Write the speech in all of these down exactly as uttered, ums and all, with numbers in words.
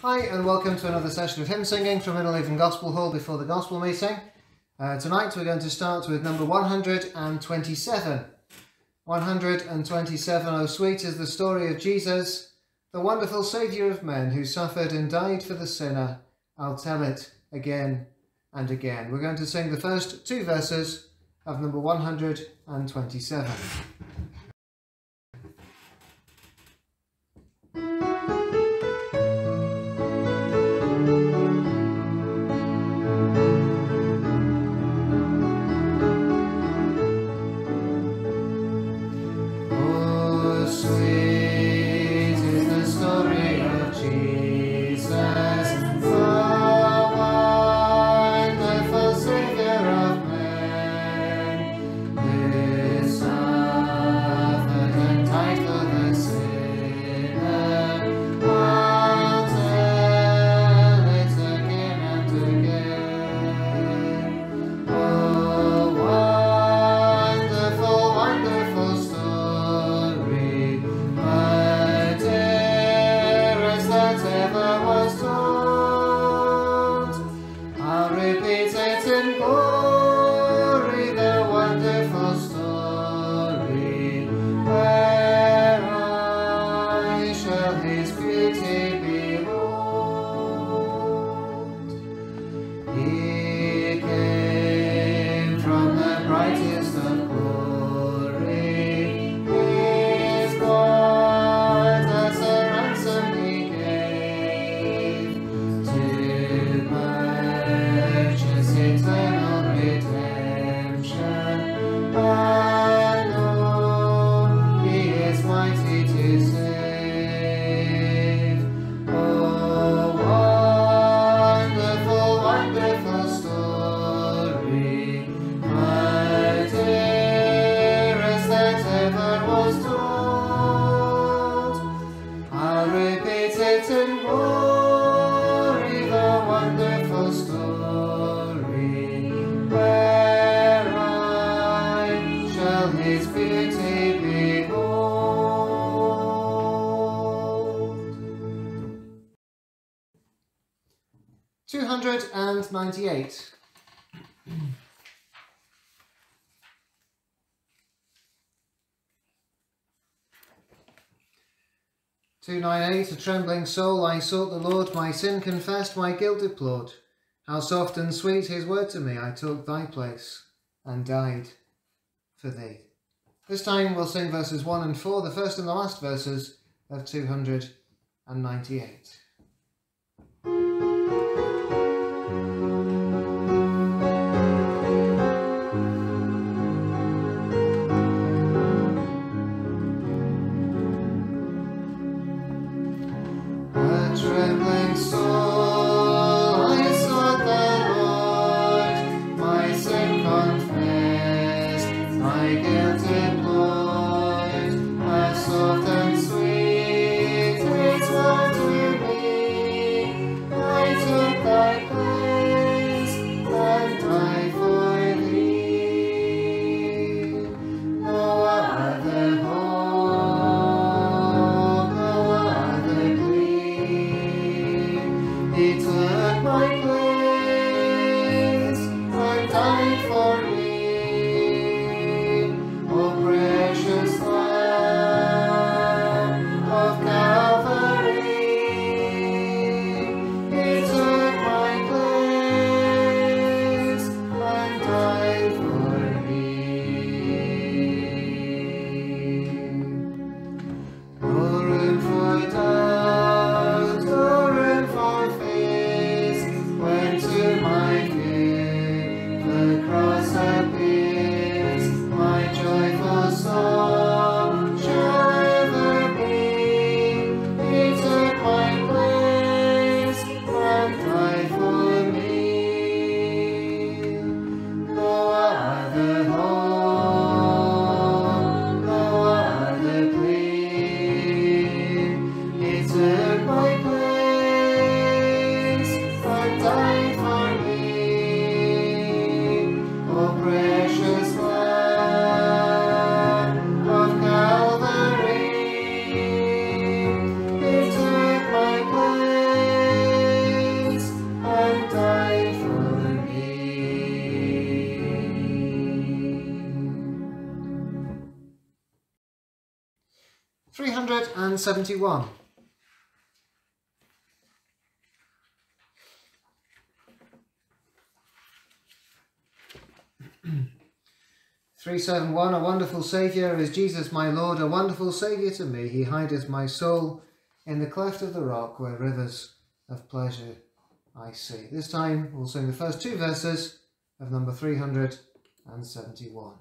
Hi and welcome to another session of hymn singing from Innerleven Gospel Hall before the gospel meeting. Uh, tonight we're going to start with number one hundred twenty-seven. one hundred twenty-seven, oh sweet is the story of Jesus, the wonderful Saviour of men who suffered and died for the sinner. I'll tell it again and again. We're going to sing the first two verses of number one hundred twenty-seven. two hundred ninety-eight. two ninety-eight, a trembling soul, I sought the Lord, my sin confessed, my guilt deplored. How soft and sweet his word to me, I took thy place and died for thee. This time we'll sing verses one and four, the first and the last verses of two hundred ninety-eight. Trembling soul, I sought the Lord, my sin confessed, my guilt deplored. How soft and sweet his word to me, I took thy place and died for thee. No other hope, no other plea, seventy-one. three seventy-one. A wonderful Saviour is Jesus my Lord, a wonderful Saviour to me. He hideth my soul in the cleft of the rock, where rivers of pleasure I see. This time we'll sing the first two verses of number three hundred seventy-one.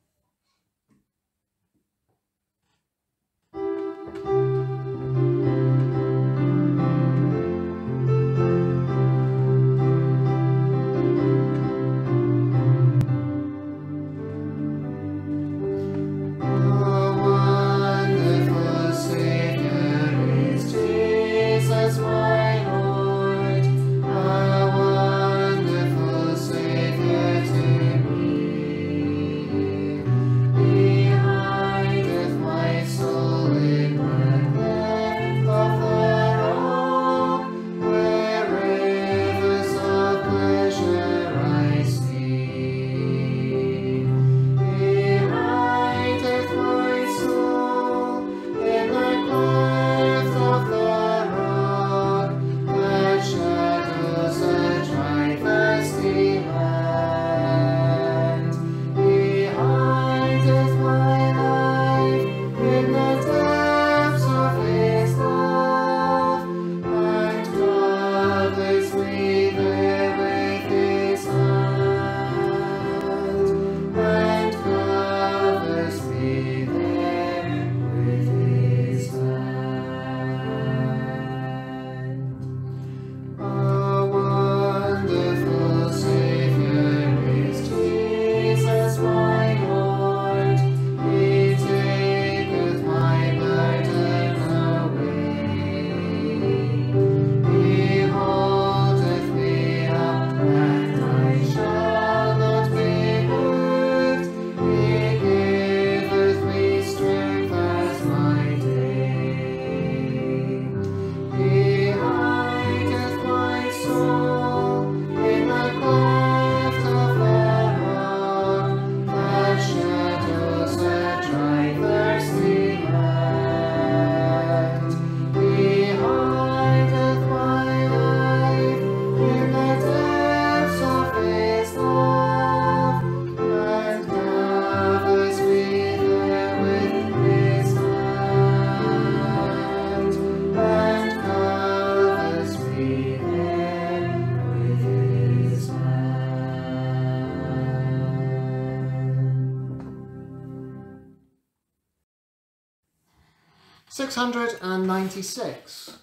six hundred ninety-six.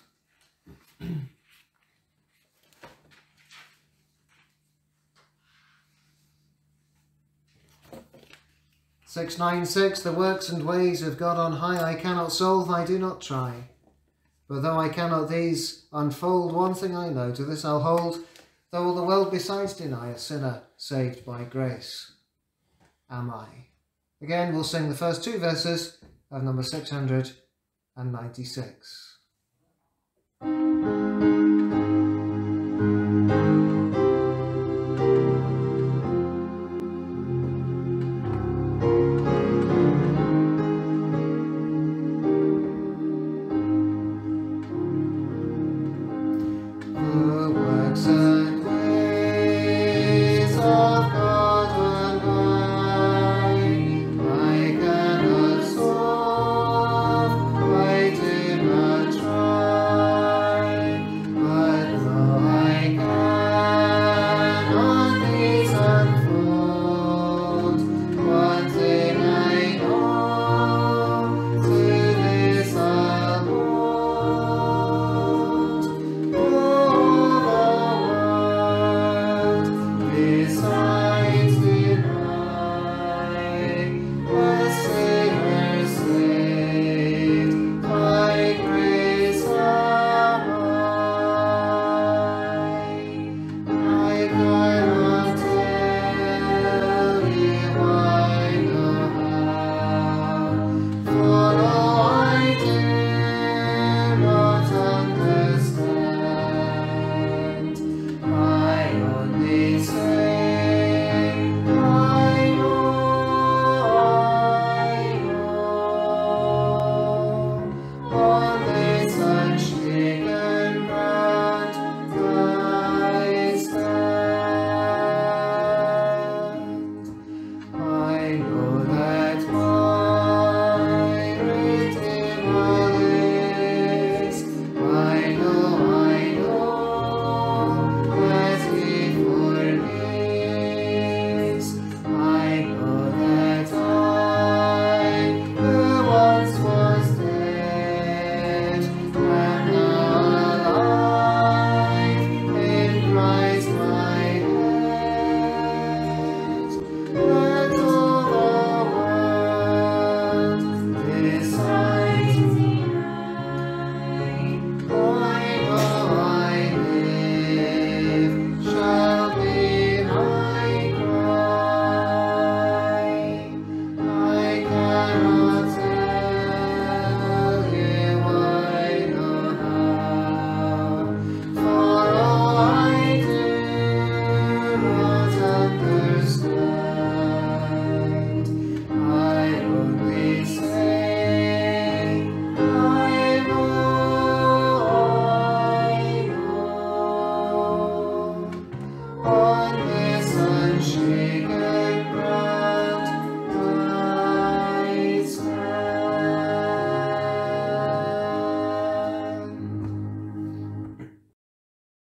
six ninety-six. The works and ways of God on high I cannot solve, I do not try. But though I cannot these unfold, one thing I know, to this I'll hold, though all the world besides deny, a sinner saved by grace am I. Again, we'll sing the first two verses of number six hundred ninety-six. I cannot solve, I do not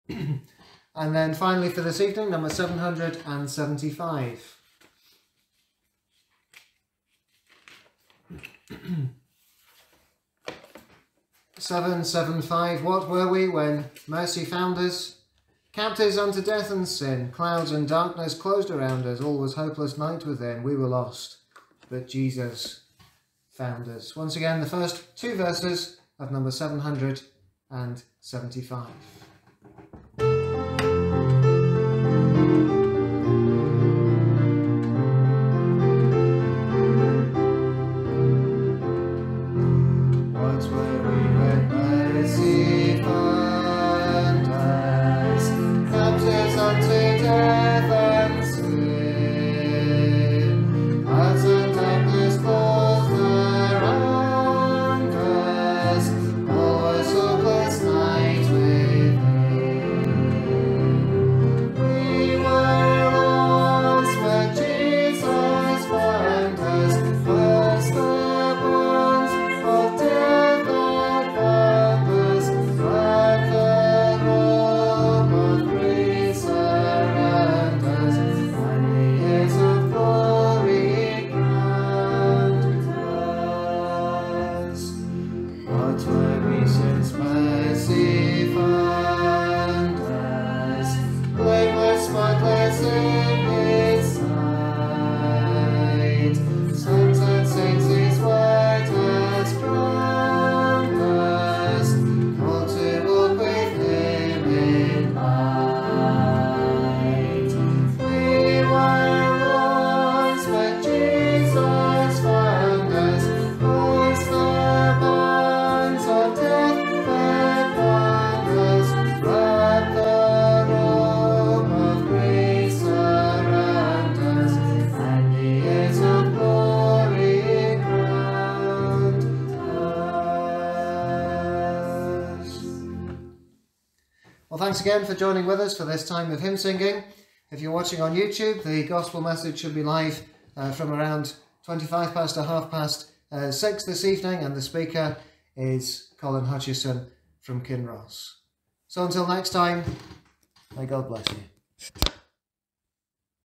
And then finally for this evening, number seven hundred seventy-five. seven seven five. What were we when mercy found us? Captives unto death and sin, clouds and darkness closed around us, all was hopeless night within, we were lost, but Jesus found us. Once again, the first two verses of number seven hundred seventy-five. Well, thanks again for joining with us for this time of hymn singing. If you're watching on YouTube, the gospel message should be live uh, from around twenty-five past or half past uh, six this evening, and the speaker is Colin Hutchison from Kinross. So until next time, may God bless you.